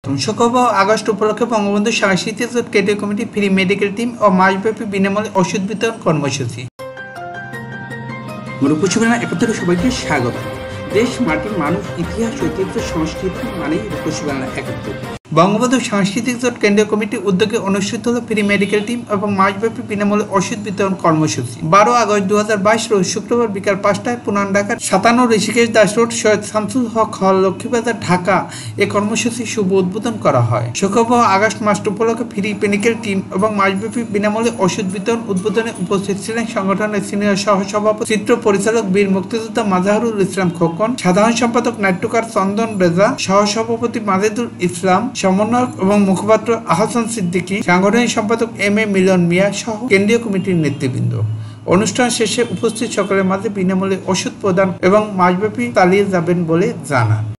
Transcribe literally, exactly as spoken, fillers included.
শুক্রবার আগস্ট উপলক্ষে বঙ্গবন্ধু সাংস্কৃতিক কেন্দ্রীয় কমিটি ফ্রি মেডিকেল টিম ও মাসব্যাপী বিনামূল্যে ওষুধ বিতরণ কর্মসূচি। রূপসী বাংলা একাত্তরে সবাইকে স্বাগত। দেশ, মাটি, মানুষ, ইতিহাস, ঐতিহ্য, সংস্কৃতি মানেই রূপসী বাংলা একাত্তর। বঙ্গবন্ধু সাংস্কৃতিক জোট কেন্দ্রীয় কমিটির উদ্যোগে অনুষ্ঠিত হল ফ্রি মেডিকেল টিম এবং মাসব্যাপী বিনামূল্যে ওষুধ বিতরণ কর্মসূচি। বারো আগস্ট দু হাজার বাইশ রোজ শুক্রবার বিকাল পাঁচটায় পুরান ঢাকার সাতান্ন ঋষিকেশ দাস রোড, সৈয়দ শামসুল হক হল, লক্ষ্মীবাজার, ঢাকা এ কর্মসূচি শুভ উদ্বোধন করা হয়। শুক্রবার আগস্ট মাস উপলক্ষে ফ্রি মেডিকেল টিম এবং মাসব্যাপী বিনামূল্যে ওষুধ বিতরণ উদ্বোধনে উপস্থিত ছিলেন সংগঠনের সিনিয়র সহসভাপতি চিত্র পরিচালক বীর মুক্তিযোদ্ধা মাজাহারুল ইসলাম খোকন, সাধারণ সম্পাদক নাট্যকার চন্দন রেজা, সহসভাপতি মাজেদুল ইসলাম, সমন্বয়ক এবং মুখপাত্র আহসান সিদ্দিকী, সাংগঠনিক সম্পাদক এম এ মিলন মিয়া সহ কেন্দ্রীয় কমিটির নেতৃবৃন্দ। অনুষ্ঠান শেষে উপস্থিত সকলের মাঝে বিনামূল্যে ওষুধ প্রদান এবং মাসব্যাপী চালিয়ে যাবেন বলে জানান।